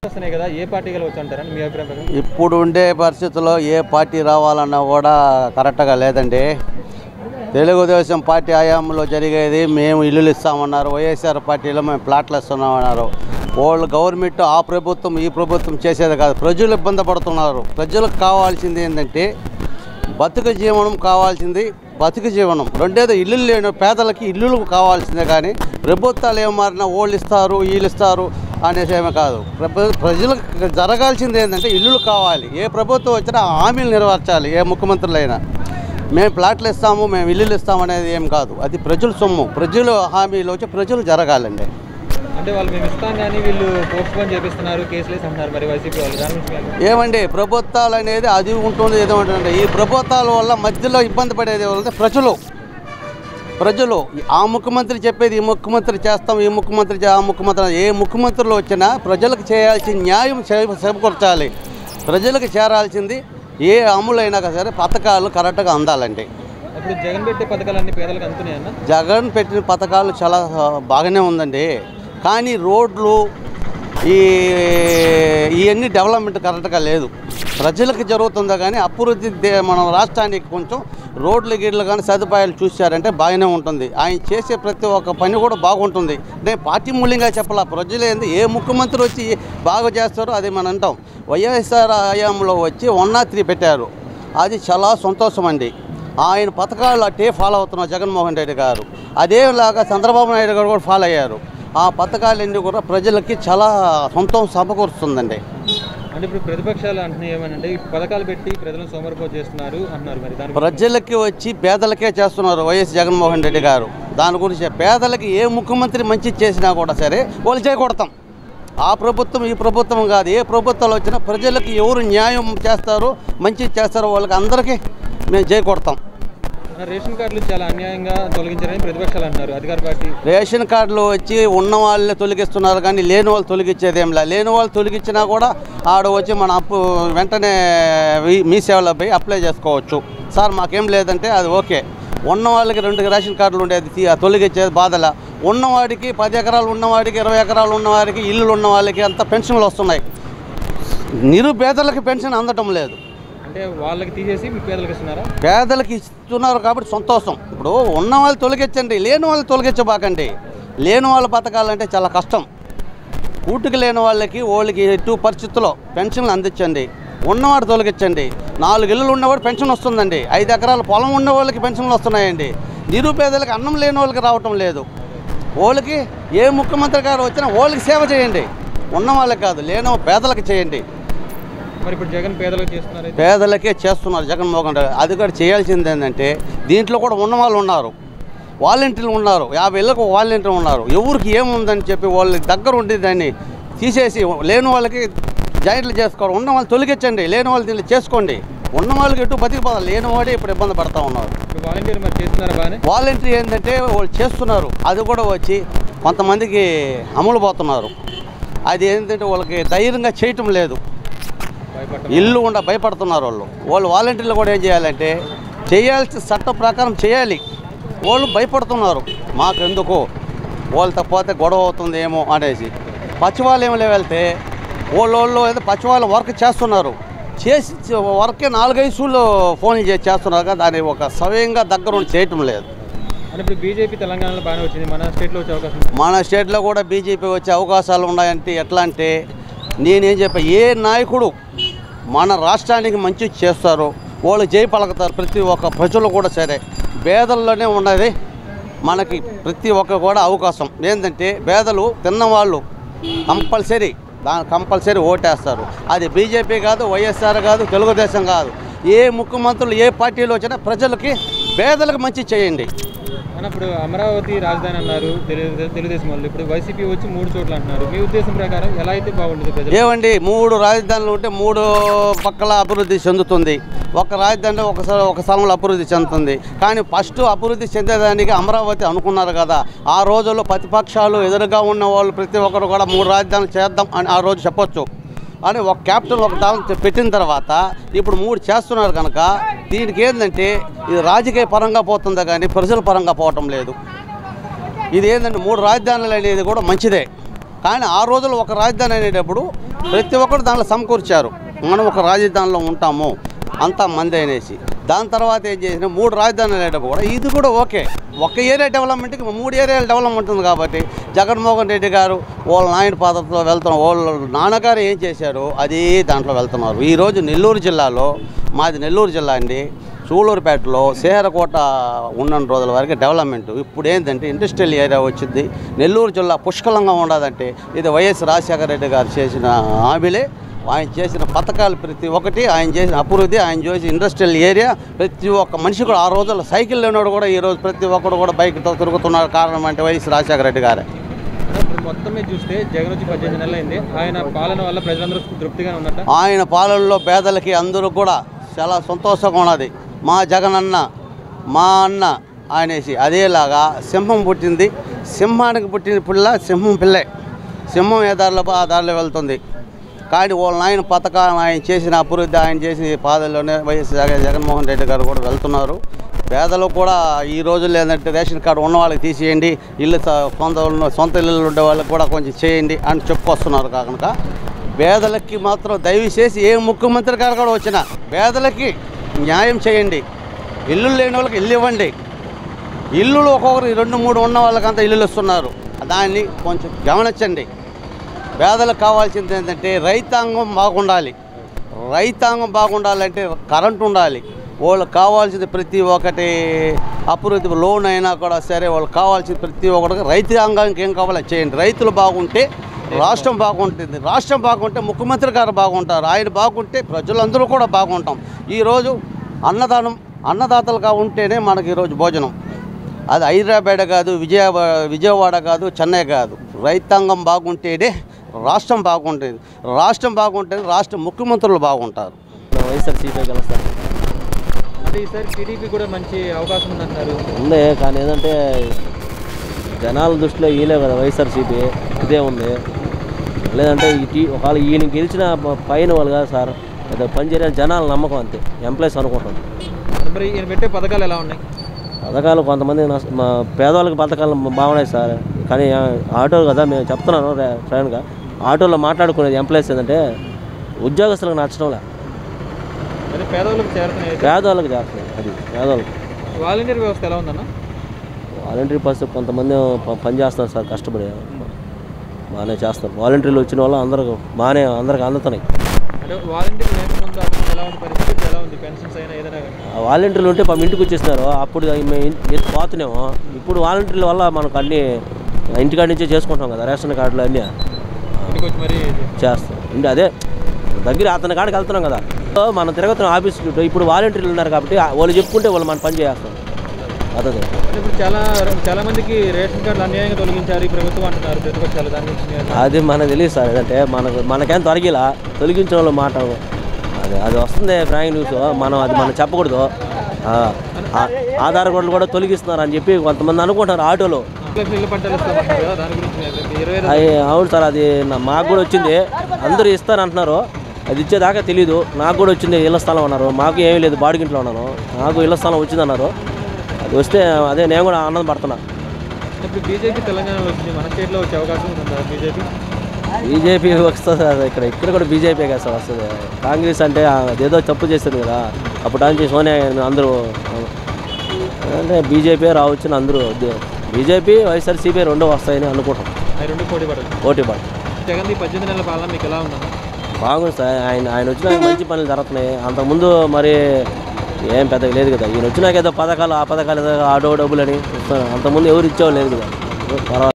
వస్తున్నాయి కదా, ఏ పార్టీ గెలవచ్చు అంటారని మీ అభిప్రాయం ప్రకారం? ఇప్పుడు ఉండే పరిస్థితుల్లో ఏ పార్టీ రావాలన్నా కూడా కరెక్ట్గా లేదండి. తెలుగుదేశం పార్టీ హయాంలో జరిగేది మేము ఇల్లులు ఇస్తామన్నారు, వైఎస్ఆర్ పార్టీలో మేము ప్లాట్లు ఇస్తున్నామన్నారు. వాళ్ళు గవర్నమెంట్ ఆ ప్రభుత్వం ఈ ప్రభుత్వం చేసేది కాదు, ప్రజలు ఇబ్బంది పడుతున్నారు. ప్రజలకు కావాల్సింది ఏంటంటే బతుకు జీవనం కావాల్సింది, బతుకు జీవనం. రెండేదో ఇల్లు లేని పేదలకి ఇల్లులు కావాల్సిందే, కానీ ప్రభుత్వాలు ఏం మారినా వాళ్ళు ఇస్తారు వీళ్ళు ఇస్తారు అనేసేమే కాదు. ప్రజలకు జరగాల్సింది ఏంటంటే ఇల్లులు కావాలి. ఏ ప్రభుత్వం వచ్చినా హామీలు నెరవేర్చాలి. ఏ ముఖ్యమంత్రులైనా మేము ప్లాట్లు ఇస్తాము మేము ఇల్లులు ఇస్తాము అనేది ఏం కాదు, అది ప్రజల సొమ్ము. ప్రజలు హామీలు వచ్చి ప్రజలు జరగాలండి. అంటే వాళ్ళు మేము ఇస్తాం కానీ వీళ్ళు పోస్ట్పోన్ చేపిస్తున్నారు, కేసులు వేసి అంటున్నారు మరి వైసీపీ వాళ్ళు. దాని గురించి ఏమండి, ప్రభుత్వాలు అనేది అది ఉంటుంది ఏదో ఉంటుంది. ఈ ప్రభుత్వాల వల్ల మధ్యలో ఇబ్బంది పడేది ఎవరంటే ప్రజలు. ఆ ముఖ్యమంత్రి చెప్పేది ఈ ముఖ్యమంత్రి చేస్తాం, ఈ ముఖ్యమంత్రి ఆ ముఖ్యమంత్రి, ఏ ముఖ్యమంత్రులు వచ్చినా ప్రజలకు చేయాల్సిన న్యాయం సమకూర్చాలి. ప్రజలకు చేరాల్సింది ఏ అమలైనా సరే పథకాలు కరెక్ట్గా అందాలండి. ఇప్పుడు జగన్ పెట్టే పథకాలన్నీ పేదలకు అందుతున్నాయన్న? జగన్ పెట్టిన పథకాలు చాలా బాగానే ఉందండి, కానీ రోడ్లు ఇవన్నీ డెవలప్మెంట్ కరెక్ట్గా లేదు. ప్రజలకు జరుగుతుందా కానీ అభివృద్ధి మన రాష్ట్రానికి కొంచెం రోడ్లు గిడ్లు కానీ సదుపాయాలు చూశారంటే బాగానే ఉంటుంది. ఆయన చేసే ప్రతి ఒక్క పని కూడా బాగుంటుంది. నేను పార్టీ మూల్యంగా చెప్పాల, ప్రజలు ఏంది ఏ ముఖ్యమంత్రి వచ్చి బాగా చేస్తారో అది మనం అంటాం. వైఎస్ఆర్ హయాంలో వచ్చి 103 పెట్టారు, అది చాలా సంతోషం అండి. ఆయన పథకాలు అట్టే ఫాలో అవుతున్నారు జగన్మోహన్ రెడ్డి గారు. అదేలాగా చంద్రబాబు నాయుడు గారు కూడా ఫాలో అయ్యారు. ఆ పథకాలన్నీ కూడా ప్రజలకి చాలా సంతోషం సమకూరుస్తుందండి. అంటే ఇప్పుడు ప్రతిపక్షాలు అంటున్నాయి ఏమనంటే ఈ పథకాలు పెట్టి ప్రజలను సోమరిపోతు చేస్తున్నారు అంటున్నారు. మరి దాని ప్రజలకి వచ్చి పేదలకే చేస్తున్నారు వైఎస్ జగన్మోహన్ రెడ్డి గారు. దాని గురించి పేదలకి ఏ ముఖ్యమంత్రి మంచి చేసినా కూడా సరే వాళ్ళు చేయకూడతాం. ఆ ప్రభుత్వం ఈ ప్రభుత్వం కాదు, ఏ ప్రభుత్వాలు వచ్చినా ప్రజలకు ఎవరు న్యాయం చేస్తారో మంచి చేస్తారో వాళ్ళకి అందరికీ మేము చేయకూడతాం. రేషన్ కార్డులు చాలా అన్యాయంగా తొలగించారని ప్రతిపక్షాలు అంటున్నారు. అధికార పార్టీ రేషన్ కార్డులు వచ్చి ఉన్న వాళ్ళని తొలగిస్తున్నారు కానీ లేని వాళ్ళు తొలగించేది ఏం లేదు. లేని వాళ్ళు తొలగించినా కూడా ఆడ వచ్చి మన వెంటనే మీ సేవలో పోయి అప్లై చేసుకోవచ్చు. సార్ మాకేం లేదంటే అది ఓకే. ఉన్న వాళ్ళకి 2 రేషన్ కార్డులు ఉండేది తొలగించేది బాధల. ఉన్నవాడికి 10 ఎకరాలు ఉన్నవాడికి 20 ఎకరాలు ఉన్నవాడికి ఇల్లులు ఉన్న వాళ్ళకి అంతా పెన్షన్లు వస్తున్నాయి. నిరుపేదలకు పెన్షన్ అందటం లేదు. అంటే వాళ్ళకి తీసేసి మీ పేదలకు ఇస్తున్నారా? పేదలకు ఇస్తున్నారు కాబట్టి సంతోషం. ఇప్పుడు ఉన్న వాళ్ళు తొలగించండి, లేని వాళ్ళు తొలగించబాకండి. లేని వాళ్ళు బతకాలంటే చాలా కష్టం. కూటికి లేని వాళ్ళకి ఎటు పరిస్థితుల్లో పెన్షన్లు అందించండి. ఉన్నవాడు తొలగించండి. 4 ఇళ్ళు ఉన్నవాడు పెన్షన్ వస్తుందండి. 5 ఎకరాల పొలం ఉన్న వాళ్ళకి పెన్షన్లు వస్తున్నాయండి. నిరుపేదలకు అన్నం లేని వాళ్ళకి రావటం లేదు. వాళ్ళకి ఏ ముఖ్యమంత్రి గారు వచ్చినా వాళ్ళకి సేవ చేయండి. ఉన్న వాళ్ళకి కాదు, లేని పేదలకు చేయండి. మరి ఇప్పుడు జగన్ పేదలకు చేస్తున్నారు, పేదలకే చేస్తున్నారు జగన్మోహన్ రెడ్డి. అది కూడా చేయాల్సింది ఏంటంటే దీంట్లో కూడా ఉన్నవాళ్ళు ఉన్నారు, వాలంటీర్లు ఉన్నారు, 50 ఇళ్ళకు వాలంటీర్లు ఉన్నారు. ఎవరికి ఏముందని చెప్పి వాళ్ళ దగ్గర ఉండి దాన్ని తీసేసి లేని వాళ్ళకి జాయింట్లు చేసుకోవాలి. ఉన్న వాళ్ళు తొలగించండి, లేని వాళ్ళు దీన్ని చేసుకోండి. ఉన్న వాళ్ళకి ఎటు బతికిపోవాలి, లేని వాడే ఇప్పుడు ఇబ్బంది పడుతూ ఉన్నారు. వాలంటీర్ మరి చేస్తున్నారు బాగానే. వాలంటీర్ ఏంటంటే వాళ్ళు చేస్తున్నారు, అది కూడా వచ్చి కొంతమందికి అమలు పోతున్నారు. అది ఏంటంటే వాళ్ళకి ధైర్యంగా చేయటం లేదు, ఇల్లు కూడా భయపడుతున్నారు వాళ్ళు. వాలంటీర్లు కూడా ఏం చేయాలంటే చేయాల్సిన చట్టం ప్రకారం చేయాలి. వాళ్ళు భయపడుతున్నారు, మాకెందుకు వాళ్ళు తప్పితే గొడవ అవుతుందేమో అనేసి. పచ్చివాళ్ళేమో వెళ్తే వాళ్ళు ఏదో పచ్చివాళ్ళు వర్క్ చేస్తున్నారు, చేసి వర్కే 4-5 సూళ్ళు ఫోన్లు చేస్తున్నారు కదా, దాన్ని ఒక సవ్యంగా దగ్గర చేయటం లేదు. అంటే ఇప్పుడు బీజేపీ తెలంగాణలో బాగానే వచ్చింది, మన స్టేట్లో వచ్చే అవకాశం, మన స్టేట్లో కూడా బీజేపీ వచ్చే అవకాశాలు ఉన్నాయంటే ఎట్లా అంటే నేనేం చెప్పా, ఏ నాయకుడు మన రాష్ట్రానికి మంచి చేస్తారో వాళ్ళు జై పలుకుతారు. ప్రతి ఒక్క ప్రజలు కూడా సరే పేదల్లోనే ఉన్నది మనకి ప్రతి ఒక్క కూడా అవకాశం. ఏంటంటే పేదలు తిన్నవాళ్ళు కంపల్సరీ ఓటేస్తారు. అది బీజేపీ కాదు, వైఎస్ఆర్ కాదు, తెలుగుదేశం కాదు, ఏ ముఖ్యమంత్రులు ఏ పార్టీలో వచ్చినా ప్రజలకి పేదలకు మంచి చేయండి. ఇప్పుడు అమరావతి రాజధాని అన్నారు తెలుగుదేశం వాళ్ళు, ఇప్పుడు వైసీపీ వచ్చి 3 చోట్ల అంటున్నారు. మీ ఉద్దేశం ప్రకారం ఎలా అయితే బాగుంటుంది? ఏమండి, 3 రాజధానులు ఉంటే 3 పక్కల అభివృద్ధి చెందుతుంది. ఒక రాజధాని ఒక స్థలంలో అభివృద్ధి చెందుతుంది. కానీ ఫస్ట్ అభివృద్ధి చెందేదానికి అమరావతి అనుకున్నారు కదా. ఆ రోజుల్లో ప్రతిపక్షాలు ఎదురుగా ఉన్న వాళ్ళు ప్రతి ఒక్కరు కూడా 3 రాజధానులు చేద్దాం అని ఆ రోజు చెప్పొచ్చు. అని ఒక క్యాపిటల్ ఒక దాని పెట్టిన తర్వాత ఇప్పుడు 3 చేస్తున్నారు కనుక దీనికి ఏంటంటే ఇది రాజకీయ పరంగా పోతుందా కానీ ప్రజల పరంగా పోవటం లేదు. ఇది ఏంటంటే 3 రాజధానులు అనేది కూడా మంచిదే. కానీ ఆ రోజుల్లో ఒక రాజధాని అనేటప్పుడు ప్రతి ఒక్కరు దాంట్లో సమకూర్చారు. మనం ఒక రాజధానిలో ఉంటాము అంతా మంది అనేసి. దాని తర్వాత ఏం చేసిన 3 రాజధానులు అనేటప్పుడు కూడా ఇది కూడా ఓకే. ఒక ఏరియా డెవలప్మెంట్కి 3 ఏరియాల డెవలప్మెంట్ ఉంది కాబట్టి జగన్మోహన్ రెడ్డి గారు వాళ్ళ నాయన పాత్రలో వెళ్తున్నారు. వాళ్ళ నాన్నగారు ఏం చేశారు అది దాంట్లో వెళ్తున్నారు. ఈరోజు నెల్లూరు జిల్లాలో, మాది నెల్లూరు జిల్లా అండి, సూళ్ళూరుపేటలో సేహరకోట ఉన్న రోజుల వరకు డెవలప్మెంట్. ఇప్పుడు ఏంటంటే ఇండస్ట్రియల్ ఏరియా వచ్చింది. నెల్లూరు జిల్లా పుష్కలంగా ఉండదంటే ఇది వైఎస్ రాజశేఖర రెడ్డి గారు చేసిన హామీలే. ఆయన చేసిన పథకాలు ప్రతి ఒక్కటి, ఆయన చేసిన అభివృద్ధి, ఆయన చేసిన ఇండస్ట్రియల్ ఏరియా, ప్రతి ఒక్క మనిషి కూడా ఆ రోజుల్లో సైకిల్ లేనివాడు కూడా ఈరోజు ప్రతి ఒక్కరు కూడా బైక్తో తిరుగుతున్నారు. కారణం అంటే వైఎస్ రాజశేఖర రెడ్డి గారే. ఇప్పుడు మొత్తమే చూస్తే జగన్ వచ్చి 18 నెలలు అయింది. ఆయన పాలన వల్ల ప్రజలందరూ తృప్తిగానే ఉన్నట్ట? ఆయన పాలనలో పేదలకి అందరూ కూడా చాలా సంతోషంగా ఉన్నది. మా జగన్ అన్న, మా అన్న అనేసి. అదేలాగా సింహం పుట్టింది, సింహానికి పుట్టిన పిల్ల సింహం పిల్లే. సింహం ఏ దారిలో ఆ దారిలో వెళ్తుంది. కానీ వాళ్ళ నాయన పథకాలు, ఆయన చేసిన అభివృద్ధి, ఆయన చేసిన పాదల్లోనే వైఎస్ జగన్మోహన్ రెడ్డి గారు కూడా వెళ్తున్నారు. పేదలు కూడా ఈ రోజుల్లో ఏంటంటే రేషన్ కార్డు ఉన్న వాళ్ళకి తీసేయండి, ఇల్లు సొంత ఇల్లు ఉండే వాళ్ళకి కూడా కొంచెం చేయండి అని చెప్పుకొస్తున్నారు. కనుక పేదలకి మాత్రం దయచేసి ఏ ముఖ్యమంత్రి గారు కూడా వచ్చినా పేదలకి న్యాయం చేయండి. ఇల్లు లేని వాళ్ళకి ఇల్లు ఇవ్వండి. ఇల్లులు ఒక్కొక్కరు 2-3 ఉన్న వాళ్ళకంతా ఇల్లులు ఇస్తున్నారు. దాన్ని కొంచెం గమనించండి. పేదలకు కావాల్సింది ఏంటంటే రైతాంగం బాగుండాలి. రైతాంగం బాగుండాలంటే కరెంటు ఉండాలి. వాళ్ళకి కావాల్సింది ప్రతి ఒక్కటి అభివృద్ధి, లోన్ అయినా కూడా సరే వాళ్ళకి కావాల్సింది ప్రతి ఒక్కటి రైతాంగానికి ఏం కావాలో చేయండి. రైతులు బాగుంటే రాష్ట్రం బాగుంటుంది. రాష్ట్రం బాగుంటే ముఖ్యమంత్రి గారు బాగుంటారు. ఆయన బాగుంటే ప్రజలందరూ కూడా బాగుంటాం. ఈరోజు అన్నదాతలుగా ఉంటేనే మనకి ఈరోజు భోజనం. అది హైదరాబాద్ కాదు, విజయవాడ కాదు, చెన్నై కాదు. రైతాంగం బాగుంటేనే రాష్ట్రం బాగుంటుంది. రాష్ట్రం బాగుంటేనే రాష్ట్ర ముఖ్యమంత్రులు బాగుంటారు. వైఎస్ఆర్సీపీ గెలుస్తారు. అంటే ఈసారి టీడీపీ కూడా మంచి అవకాశం ఉందంటారు? ఉంది, కానీ ఏంటంటే జనాల దృష్టిలో ఈలే కదా వైఎస్ఆర్సీపీ, ఇదే ఉంది. లేదంటే ఒకవేళ ఈయన గెలిచిన పైన వాళ్ళు కాదు సార్, అదే పనిచేయని జనాల నమ్మకం అంతే, ఎంప్లాయీస్ అనుకుంటాం. మరి ఈయన పెట్టే పథకాలు ఎలా ఉన్నాయి? పథకాలు కొంతమంది మా పేదవాళ్ళకి పథకాలు బాగున్నాయి సార్. కానీ ఆటో కదా మేము చెప్తున్నాను ఫ్రెండ్గా, ఆటోలో మాట్లాడుకునేది ఎంప్లాయీస్ ఏంటంటే ఉద్యోగస్తులకు నచ్చడంలే, పేదవాళ్ళకి చేరుతున్నాయి. పేదవాళ్ళకి చేస్తున్నాయి. అది పేదవాళ్ళకి. వాలంటీర్ వ్యవస్థ ఎలా ఉందన్న? వాలంటీర్ పరిస్థితి కొంతమంది పని చేస్తున్నారు సార్, కష్టపడి బాగానే చేస్తారు. వాలంటీర్లు వచ్చిన వాళ్ళు అందరికి బాగానే అందరికి అందుతున్నాయి. అంటే వాలంటీర్లు లేకముందు ఎలా ఉంది పరిస్థితి, ఎలా ఉంది పెన్షన్స్ అయినా ఏదైనా? వాలంటీర్లు ఉంటే ఇంటికి వచ్చేస్తున్నారు. అప్పుడు మేము పోతున్నాము. ఇప్పుడు వాలంటీర్ల వల్ల మనకు అన్నీ ఇంటికాడి నుంచే చేసుకుంటాం కదా, రేషన్ కార్డులు అన్నీ ఇంటికి వచ్చి మరి చేస్తాం. అదే దగ్గర అతని కాడికి వెళ్తున్నాం కదా, మనం తిరుగుతున్నాం ఆఫీస్ చుట్టూ. ఇప్పుడు వాలంటీర్లు ఉన్నారు కాబట్టి వాళ్ళు చెప్పుకుంటే వాళ్ళు మన పని చేస్తాం. అదే ఇప్పుడు చాలా మందికి రేషన్ కార్డులు అన్యాయంగా తొలగించారు ఈ ప్రభుత్వం అంటున్నారు, ప్రతిపక్షాలు. దాని గురించి అది మనకు తెలియదు సార్. అంటే మనకేం తొలగిలా, తొలగించిన వాళ్ళు మాట అది వస్తుంది ఫ్రాంక్ న్యూస్. మనం చెప్పకూడదు. ఆధార్ కార్డులు కూడా తొలగిస్తున్నారు అని చెప్పి కొంతమంది అనుకుంటున్నారు ఆటోలో. అవును సార్, అది మాకు కూడా వచ్చింది. అందరూ ఇస్తారంటున్నారు, అది ఇచ్చేదాకా తెలీదు. నాకు కూడా వచ్చింది ఇళ్ల స్థలం అన్నారు. మాకు ఏమీ లేదు, బాడిగింట్లో ఉన్నాను. నాకు ఇళ్ల స్థలం వచ్చింది అన్నారు. అది వస్తే అదే నేను కూడా ఆనందం పడుతున్నా. ఇప్పుడు బీజేపీ తెలంగాణలో వచ్చింది, మన స్టేట్లో వచ్చే అవకాశం ఉందా? బీజేపీ వస్తుంది సార్. ఇక్కడ కూడా బీజేపీ కదా సార్ వస్తుంది. కాంగ్రెస్ అంటే అదేదో తప్పు చేస్తుంది కదా, అప్పుడు నుంచి సోనియా అందరూ అంటే బీజేపీ రావచ్చని అందరూ. బీజేపీ వైఎస్ఆర్సీపీ రెండో వస్తాయని అనుకుంటాం. పోటీ పడ జగన్ 18 నెలల పాలన మీకు ఎలా ఉందన్న? బాగుంది సార్. ఆయన వచ్చినాక మంచి పనులు జరుగుతున్నాయి. అంతకుముందు మరి ఏం పెద్దగా లేదు కదా. ఈయన వచ్చినాక ఏదో పథకాలు, ఆ పథకాలు ఏదో ఆటో డబ్బులని అంతకుముందు ఎవరు ఇచ్చేవాళ్ళు లేదు కదా.